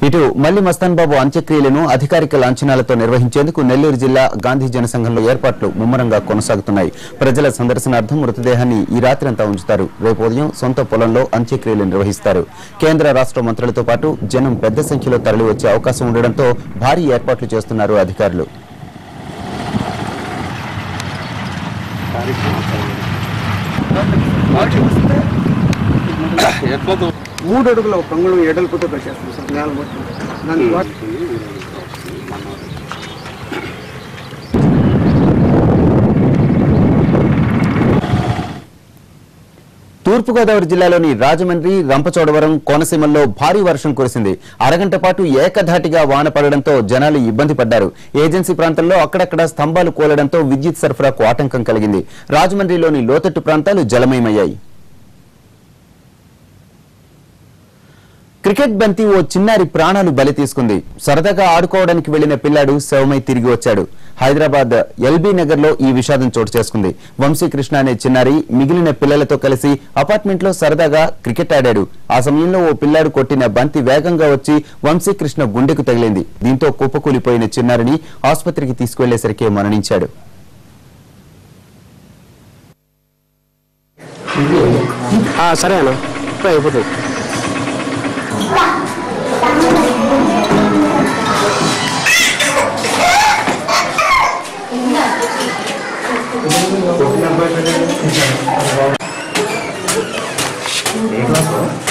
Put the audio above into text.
ఇటు మల్లి మస్తాన్ బాబు అంత్యక్రియలను అధికారిక లాంఛనాలతో నిర్వహించేందుకు నెల్లూరు జిల్లా గాంధీ జనసంఘంలో ఏర్పాట్లు ముమ్మరంగా కొనసాగుతున్నాయి. ప్రజల సందర్శనార్థం మృతదేహాన్ని ఈ రాత్రంతా ఉంచుతారు. రేపు ఉదయం సొంత పొలంలో అంత్యక్రియలు నిర్వహిస్తారు. కేంద్ర రాష్ట్ర మంత్రులతో పాటు జనం పెద్ద సంఖ్యలో తరలివచ్చే అవకాశం ఉండడంతో భారీ ఏర్పాట్లు చేస్తున్నారు అధికారులు. మూడు అడుగుల కంగుళం ఎడల్పుతో కట్టేస్తాం సార్. నేల మొత్తం తూర్పుగోదావరి జిల్లాలోని రాజమండ్రి, రంపచోడవరం, కోనసీమల్లో భారీ వర్షం కురిసింది. అరగంట పాటు ఏకధాటిగా వాన పడడంతో జనాలు ఇబ్బంది పడ్డారు. ఏజెన్సీ ప్రాంతంలో అక్కడక్కడ స్తంభాలు కూలడంతో విద్యుత్ సరఫరాకు ఆటంకం కలిగింది. రాజమండ్రిలోని లోతట్టు ప్రాంతాలు జలమయమయ్యాయి. క్రికెట్ బంతి ఓ చిన్నారి ప్రాణాలు బలి తీసుకుంది. సరదాగా ఆడుకోవడానికి వెళ్లిన పిల్లాడు శవమై తిరిగి వచ్చాడు. హైదరాబాద్ ఎల్బీ నగర్ లో ఈ విషాదం చోటు చేసుకుంది. వంశీకృష్ణ అనే చిన్నారి మిగిలిన పిల్లలతో కలిసి అపార్ట్మెంట్ లో సరదాగా క్రికెట్ ఆడాడు. ఆ సమయంలో ఓ పిల్లాడు కొట్టిన బంతి వేగంగా వచ్చి వంశీకృష్ణ గుండెకు తగిలింది. దీంతో కుప్పకూలిపోయిన చిన్నారిని ఆసుపత్రికి తీసుకువెళ్లేసరికి మరణించాడు. ఏ క్లాస్